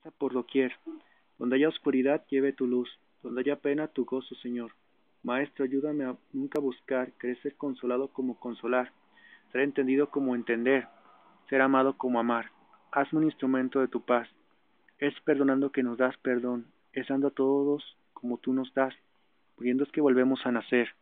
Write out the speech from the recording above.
Esperanza por doquier. Donde haya oscuridad, lleve tu luz. Donde haya pena, tu gozo, Señor. Maestro, ayúdame a nunca buscar crecer consolado como consolar, ser entendido como entender, ser amado como amar. Hazme un instrumento de tu paz. Es perdonando que nos das perdón, es dando a todos como tú nos das, muriendo es que volvemos a nacer.